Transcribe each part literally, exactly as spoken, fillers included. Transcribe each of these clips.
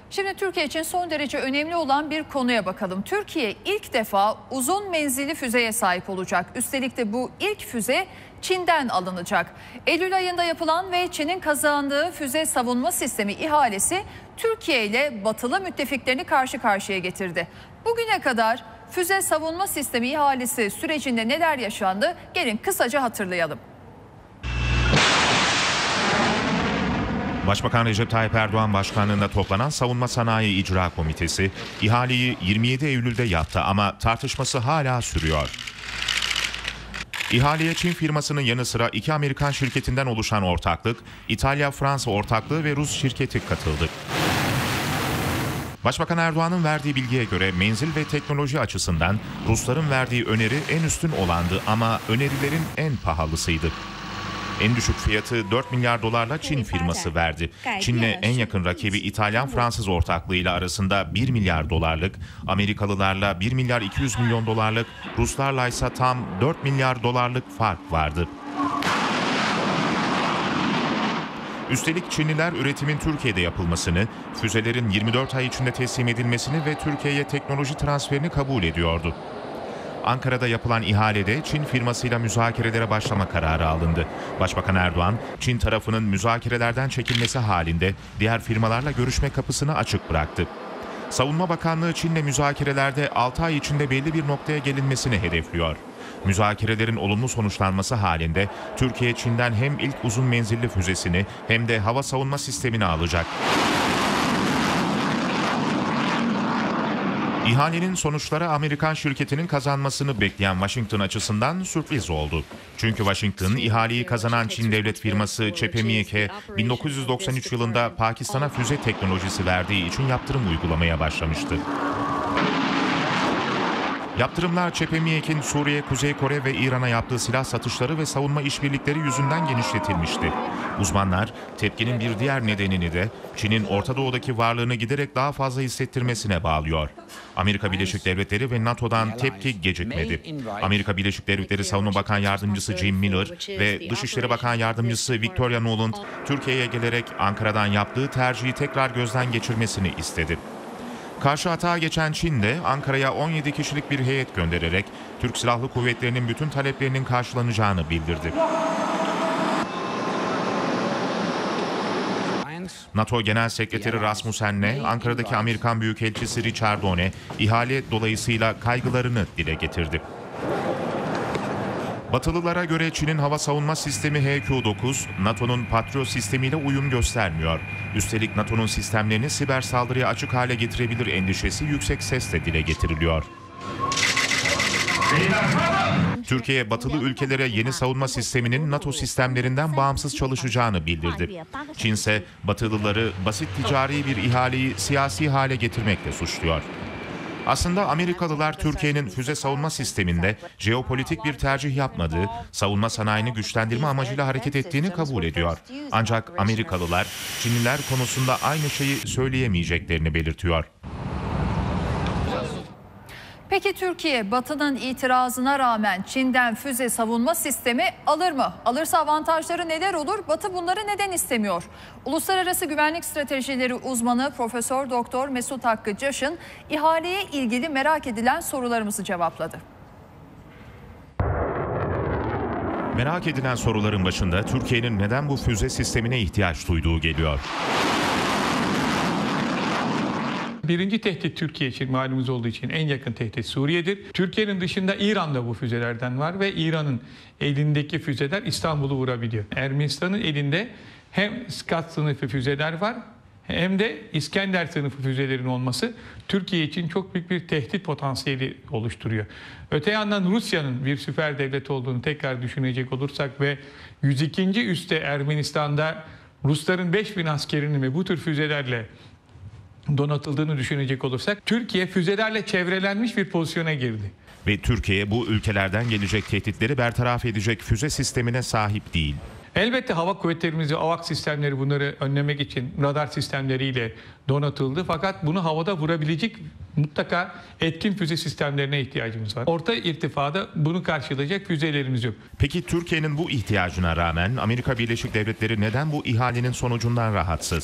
Şimdi Türkiye için son derece önemli olan bir konuya bakalım. Türkiye ilk defa uzun menzilli füzeye sahip olacak. Üstelik de bu ilk füze Çin'den alınacak. Eylül ayında yapılan ve Çin'in kazandığı füze savunma sistemi ihalesi Türkiye ile batılı müttefiklerini karşı karşıya getirdi. Bugüne kadar füze savunma sistemi ihalesi sürecinde neler yaşandı? Gelin kısaca hatırlayalım. Başbakan Recep Tayyip Erdoğan başkanlığında toplanan Savunma Sanayi İcra Komitesi ihaleyi yirmi yedi Eylül'de yaptı ama tartışması hala sürüyor. İhaleye Çin firmasının yanı sıra iki Amerikan şirketinden oluşan ortaklık, İtalya-Fransa ortaklığı ve Rus şirketi katıldı. Başbakan Erdoğan'ın verdiği bilgiye göre menzil ve teknoloji açısından Rusların verdiği öneri en üstün olandı ama önerilerin en pahalısıydı. En düşük fiyatı dört milyar dolarla Çin firması verdi. Çin'le en yakın rakibi İtalyan-Fransız ortaklığıyla arasında bir milyar dolarlık, Amerikalılarla bir milyar iki yüz milyon dolarlık, Ruslarla ise tam dört milyar dolarlık fark vardı. Üstelik Çinliler üretimin Türkiye'de yapılmasını, füzelerin yirmi dört ay içinde teslim edilmesini ve Türkiye'ye teknoloji transferini kabul ediyordu. Ankara'da yapılan ihalede Çin firmasıyla müzakerelere başlama kararı alındı. Başbakan Erdoğan, Çin tarafının müzakerelerden çekilmesi halinde diğer firmalarla görüşme kapısını açık bıraktı. Savunma Bakanlığı Çin'le müzakerelerde altı ay içinde belli bir noktaya gelinmesini hedefliyor. Müzakerelerin olumlu sonuçlanması halinde Türkiye Çin'den hem ilk uzun menzilli füzesini hem de hava savunma sistemini alacak. İhalenin sonuçları Amerikan şirketinin kazanmasını bekleyen Washington açısından sürpriz oldu. Çünkü Washington, ihaleyi kazanan Çin devlet firması Çepemiyek'e bin dokuz yüz doksan üç yılında Pakistan'a füze teknolojisi verdiği için yaptırım uygulamaya başlamıştı. Yaptırımlar Çepemiyek'in Suriye, Kuzey Kore ve İran'a yaptığı silah satışları ve savunma işbirlikleri yüzünden genişletilmişti. Uzmanlar tepkinin bir diğer nedenini de Çin'in Orta Doğu'daki varlığını giderek daha fazla hissettirmesine bağlıyor. Amerika Birleşik Devletleri ve NATO'dan tepki gecikmedi. Amerika Birleşik Devletleri Savunma Bakan Yardımcısı Jim Miller ve Dışişleri Bakan Yardımcısı Victoria Nuland, Türkiye'ye gelerek Ankara'dan yaptığı tercihi tekrar gözden geçirmesini istedi. Karşı atağa geçen Çin de Ankara'ya on yedi kişilik bir heyet göndererek Türk Silahlı Kuvvetleri'nin bütün taleplerinin karşılanacağını bildirdi. NATO Genel Sekreteri Rasmussen'le Ankara'daki Amerikan Büyükelçisi Richard Done ihale dolayısıyla kaygılarını dile getirdi. Batılılara göre Çin'in hava savunma sistemi H Q dokuz, NATO'nun Patriot sistemiyle uyum göstermiyor. Üstelik NATO'nun sistemlerini siber saldırıya açık hale getirebilir endişesi yüksek sesle dile getiriliyor. Türkiye, batılı ülkelere yeni savunma sisteminin NATO sistemlerinden bağımsız çalışacağını bildirdi. Çin ise batılıları basit ticari bir ihaleyi siyasi hale getirmekle suçluyor. Aslında Amerikalılar Türkiye'nin füze savunma sisteminde jeopolitik bir tercih yapmadığı, savunma sanayini güçlendirme amacıyla hareket ettiğini kabul ediyor. Ancak Amerikalılar Çinliler konusunda aynı şeyi söyleyemeyeceklerini belirtiyor. Peki Türkiye, Batı'nın itirazına rağmen Çin'den füze savunma sistemi alır mı? Alırsa avantajları neler olur? Batı bunları neden istemiyor? Uluslararası Güvenlik Stratejileri uzmanı Profesör Doktor Mesut Hakkı Caş'ın ihaleye ilgili merak edilen sorularımızı cevapladı. Merak edilen soruların başında Türkiye'nin neden bu füze sistemine ihtiyaç duyduğu geliyor. Birinci tehdit Türkiye için malumunuz olduğu için en yakın tehdit Suriye'dir. Türkiye'nin dışında İran'da bu füzelerden var ve İran'ın elindeki füzeler İstanbul'u vurabiliyor. Ermenistan'ın elinde hem Scud sınıfı füzeler var hem de İskender sınıfı füzelerin olması Türkiye için çok büyük bir tehdit potansiyeli oluşturuyor. Öte yandan Rusya'nın bir süper devlet olduğunu tekrar düşünecek olursak ve yüz ikinci üste Ermenistan'da Rusların beş bin askerinin ve bu tür füzelerle donatıldığını düşünecek olursak Türkiye füzelerle çevrelenmiş bir pozisyona girdi. Ve Türkiye bu ülkelerden gelecek tehditleri bertaraf edecek füze sistemine sahip değil. Elbette hava kuvvetlerimiz ve AVAK sistemleri bunları önlemek için radar sistemleriyle donatıldı. Fakat bunu havada vurabilecek mutlaka etkin füze sistemlerine ihtiyacımız var. Orta irtifada bunu karşılayacak füzelerimiz yok. Peki Türkiye'nin bu ihtiyacına rağmen Amerika Birleşik Devletleri neden bu ihalenin sonucundan rahatsız?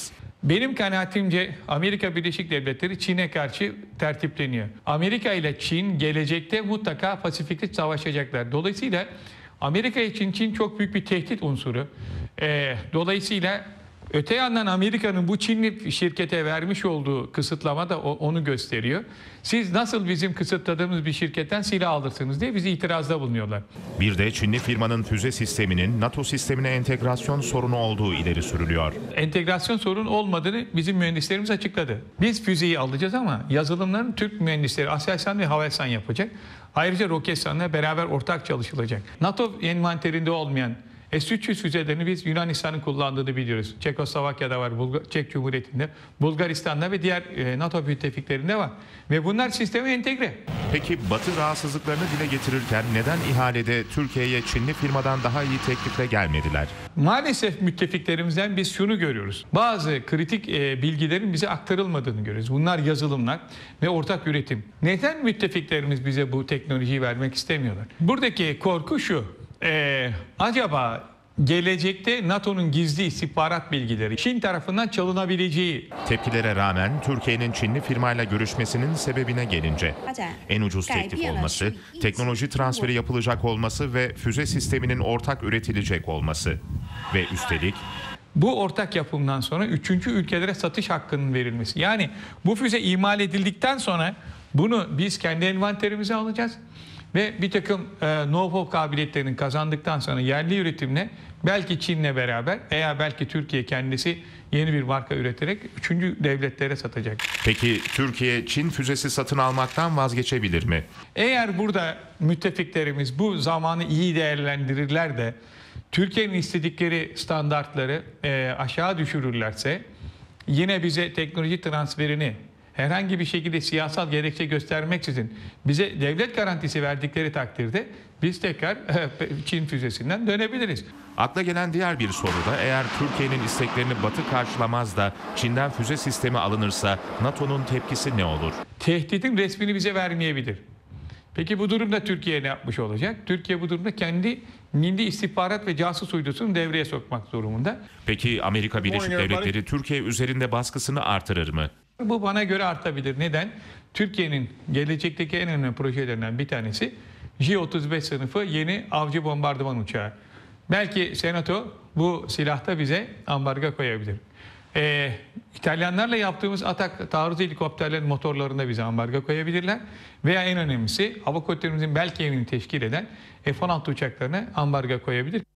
Benim kanaatimce Amerika Birleşik Devletleri Çin'e karşı tertipleniyor. Amerika ile Çin gelecekte mutlaka Pasifik'te savaşacaklar. Dolayısıyla Amerika için Çin çok büyük bir tehdit unsuru. Ee, dolayısıyla öte yandan Amerika'nın bu Çinli şirkete vermiş olduğu kısıtlama da onu gösteriyor. Siz nasıl bizim kısıtladığımız bir şirketten silah alırsınız diye bizi itirazda bulunuyorlar. Bir de Çinli firmanın füze sisteminin NATO sistemine entegrasyon sorunu olduğu ileri sürülüyor. Entegrasyon sorunu olmadığını bizim mühendislerimiz açıkladı. Biz füzeyi alacağız ama yazılımların Türk mühendisleri Aselsan ve Havelsan yapacak. Ayrıca Roketsan'la beraber ortak çalışılacak. NATO envanterinde olmayan S üç yüz füzelerini biz Yunanistan'ın kullandığını biliyoruz. Çekoslovakya'da var, Bulgar, Çek Cumhuriyeti'nde, Bulgaristan'da ve diğer e, NATO müttefiklerinde var. Ve bunlar sisteme entegre. Peki Batı rahatsızlıklarını dile getirirken neden ihalede Türkiye'ye Çinli firmadan daha iyi teklifle gelmediler? Maalesef müttefiklerimizden biz şunu görüyoruz. Bazı kritik e, bilgilerin bize aktarılmadığını görüyoruz. Bunlar yazılımlar ve ortak üretim. Neden müttefiklerimiz bize bu teknolojiyi vermek istemiyorlar? Buradaki korku şu. Ee, acaba gelecekte NATO'nun gizli istihbarat bilgileri Çin tarafından çalınabileceği... Tepkilere rağmen Türkiye'nin Çinli firmayla görüşmesinin sebebine gelince en ucuz teklif olması, teknoloji transferi yapılacak olması ve füze sisteminin ortak üretilecek olması ve üstelik bu ortak yapımdan sonra üçüncü ülkelere satış hakkının verilmesi. Yani bu füze imal edildikten sonra bunu biz kendi envanterimize alacağız. Ve bir takım e, know-how kabiliyetlerini kazandıktan sonra yerli üretimle belki Çin'le beraber veya belki Türkiye kendisi yeni bir marka üreterek üçüncü devletlere satacak. Peki Türkiye Çin füzesi satın almaktan vazgeçebilir mi? Eğer burada müttefiklerimiz bu zamanı iyi değerlendirirler de Türkiye'nin istedikleri standartları e, aşağı düşürürlerse yine bize teknoloji transferini herhangi bir şekilde siyasal gerekçe göstermeksizin bize devlet garantisi verdikleri takdirde biz tekrar Çin füzesinden dönebiliriz. Akla gelen diğer bir soru da eğer Türkiye'nin isteklerini Batı karşılamaz da Çin'den füze sistemi alınırsa NATO'nun tepkisi ne olur? Tehditin resmini bize vermeyebilir. Peki bu durumda Türkiye ne yapmış olacak? Türkiye bu durumda kendi milli istihbarat ve casus uydusunu devreye sokmak durumunda. Peki Amerika Birleşik Devletleri Türkiye üzerinde baskısını artırır mı? Bu bana göre artabilir. Neden? Türkiye'nin gelecekteki en önemli projelerinden bir tanesi J otuz beş sınıfı yeni avcı bombardıman uçağı. Belki Senato bu silahta bize ambargo koyabilir. Ee, İtalyanlarla yaptığımız atak taarruz helikopterlerin motorlarında bize ambargo koyabilirler. Veya en önemlisi hava kuvvetlerimizin belki emini teşkil eden F on altı uçaklarına ambargo koyabilir.